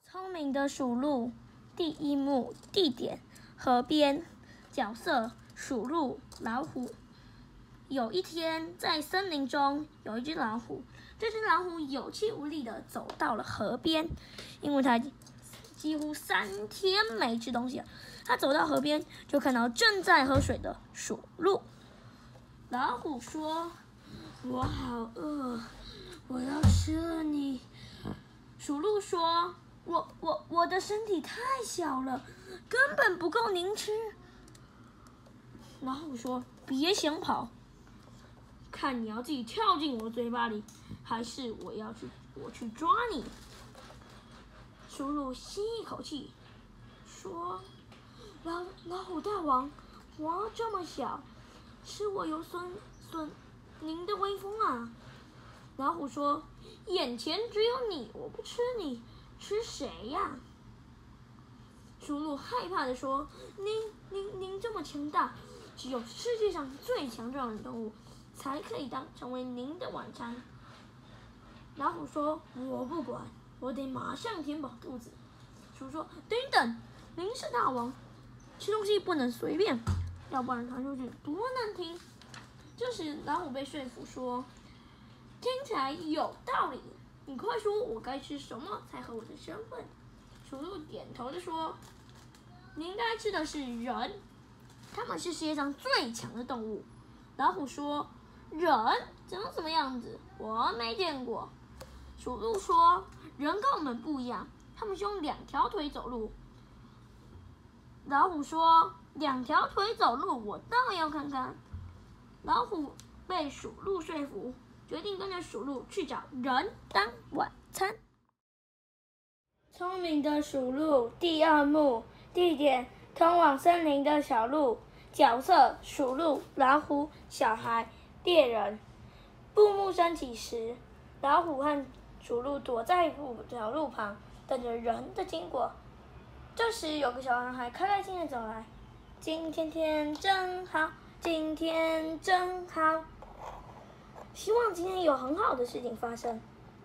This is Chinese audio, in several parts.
聪明的鼠鹿，第一幕地点河边，角色鼠鹿、老虎。有一天，在森林中有一只老虎，这只老虎有气无力地走到了河边，因为它几乎3天没吃东西了。它走到河边，就看到正在喝水的鼠鹿。老虎说：“我好饿，我要吃了你。”鼠鹿说：“我的身体太小了，根本不够您吃。”老虎说：“别想跑，看你要自己跳进我嘴巴里，还是我去抓你。”鼠鹿吸一口气，说：“老虎大王，我这么小，吃我有损您的威风啊。”老虎说：“眼前只有你，我不吃你，吃谁呀？”鼠鹿害怕地说：“您这么强大，只有世界上最强壮的动物才可以成为您的晚餐。”老虎说：“我不管，我得马上填饱肚子。”鼠说：“等等，您是大王，吃东西不能随便，要不然传出去多难听。”这时老虎被说服说：“听起来有道理，你快说，我该吃什么才合我的身份？”鼠鹿点头地说：“你应该吃的是人，他们是世界上最强的动物。”老虎说：“人长什么样子？我没见过。”鼠鹿说：“人跟我们不一样，他们是用2条腿走路。”老虎说：“2条腿走路，我倒要看看。”老虎被鼠鹿说服，决定跟着鼠鹿去找人当晚餐。聪明的鼠鹿第2幕地点通往森林的小路，角色鼠鹿、老虎、小孩、猎人。布幕升起时，老虎和鼠鹿躲在小路旁，等着人的经过。这时有个小男孩开开心心地走来：“今天天真好，今天真好。”希望今天有很好的事情发生。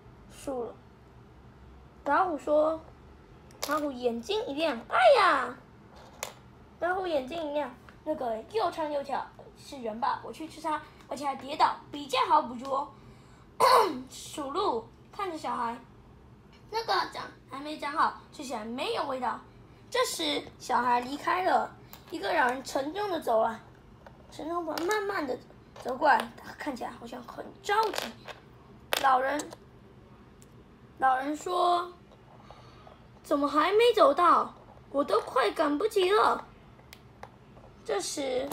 老虎说：“老虎眼睛一亮，哎呀！”老虎眼睛一亮，那个又长又巧是人吧？我去吃它，而且还跌倒，比较好捕捉。鼠鹿看着小孩，那个还没长好，吃起来没有味道。这时小孩离开了，一个老人沉重的走来，慢慢的走过来，他看起来好像很着急。老人说：“怎么还没走到？我都快赶不及了。”这时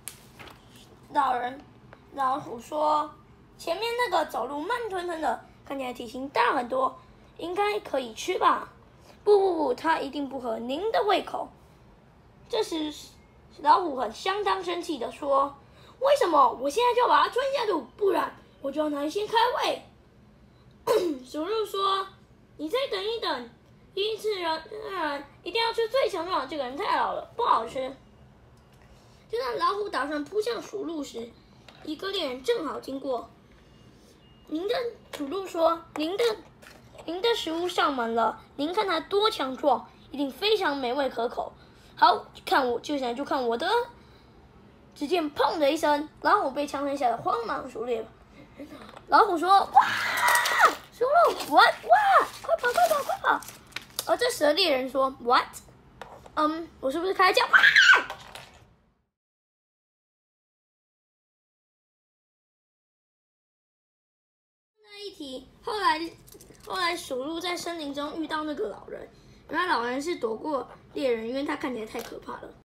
老虎说：“前面那个走路慢吞吞的，看起来体型大很多，应该可以吃吧？”不，他一定不合您的胃口。这时老虎相当生气的说：“为什么？我现在就要把它吞下肚，不然我就要拿先开胃。”鼠鹿说：“你再等一等，第一次人一定要吃最强壮的，这个人太老了，不好吃。”就在老虎打算扑向鼠鹿时，一个猎人正好经过。鼠鹿说：“您的食物上门了，您看它多强壮，一定非常美味可口。好，现在就看我的！”只见砰的一声，老虎被枪声吓得慌忙鼠猎。老虎说：“哇！”鼠鹿 what 哇！快跑！而这时的猎人说 what？ 我是不是开枪？哇！一提，后来鼠鹿在森林中遇到那个老人，原来老人是躲过猎人，因为他看起来太可怕了。